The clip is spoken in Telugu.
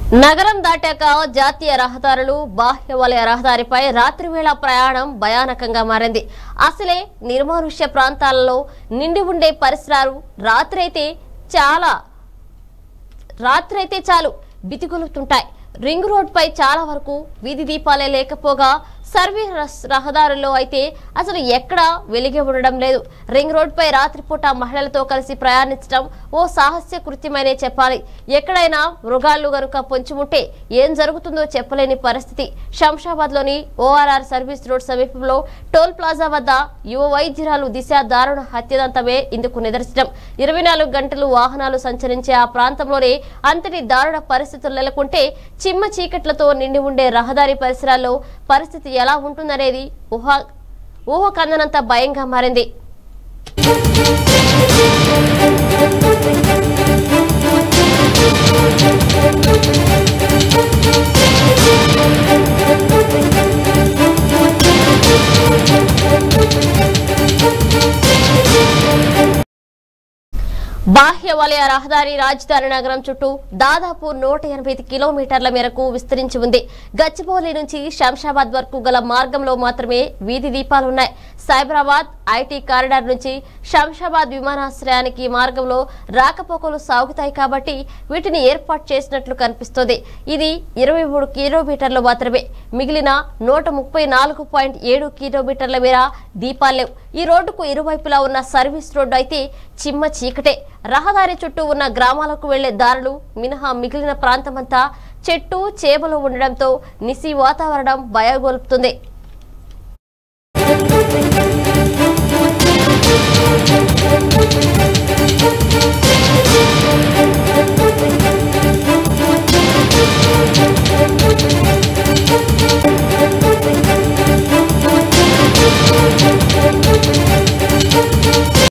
నగరం దాటాక జాతీయ రహదారులు బాహ్య వలయ రహదారిపై రాత్రి వేళ ప్రయాణం భయానకంగా మారింది. అసలే నిర్మానుష్య ప్రాంతాలలో నిండి ఉండే పరిసరాలు రాత్రైతే చాలు బితిగొలుతుంటాయి. రింగ్ రోడ్ పై చాలా వరకు వీధి దీపాలే లేకపోగా సర్వీస్ రహదారుల్లో అయితే అసలు ఎక్కడా వెలిగే ఉండడం లేదు. రింగ్ రోడ్ పై రాత్రిపూట మహిళలతో కలిసి ప్రయాణించడం ఓ సాహస్య కృత్యమనే చెప్పాలి. ఎక్కడైనా మృగాళ్లు గనుక పొంచుముంటే ఏం జరుగుతుందో చెప్పలేని పరిస్థితి. శంషాబాద్ లోని ORR సర్వీస్ రోడ్ సమీపంలో టోల్ ప్లాజా వద్ద యువ వైద్యురాలు దిశ దారుణ హత్యదంతమే ఇందుకు నిదర్శనం. 24 గంటలు వాహనాలు సంచరించే ఆ ప్రాంతంలోనే అంతటి దారుణ పరిస్థితులు నెలకొంటే చిమ్మ చీకట్లతో నిండి ఉండే రహదారి పరిసరాల్లో పరిస్థితి ఎలా ఉంటుందనేది ఊహకందనంత భయంగా మారింది. బాహ్య వలయ రహదారి రాజధాని నగరం చుట్టూ దాదాపు 180 కిలోమీటర్ల మేరకు విస్తరించి ఉంది. గచ్చిబౌలి నుంచి శంషాబాద్ వరకు గల మార్గంలో మాత్రమే వీధి దీపాలున్నాయి. సైబరాబాద్ ఐటీ కారిడార్ నుంచి శంషాబాద్ విమానాశ్రయానికి మార్గంలో రాకపోకలు సాగుతాయి కాబట్టి వీటిని ఏర్పాటు చేసినట్లు కనిపిస్తోంది. ఇది 23 కిలోమీటర్లు మాత్రమే. మిగిలిన 134.7 కిలోమీటర్ల మేర దీపాలేవు. ఈ రోడ్డుకు ఇరువైపులా ఉన్న సర్వీస్ రోడ్డు అయితే చిమ్మ చీకటే. రహదారి చుట్టూ ఉన్న గ్రామాలకు వెళ్లే దారులు మినహా మిగిలిన ప్రాంతమంతా చెట్టు చేమలు ఉండడంతో నిసి వాతావరణం భయగొల్పుతుంది.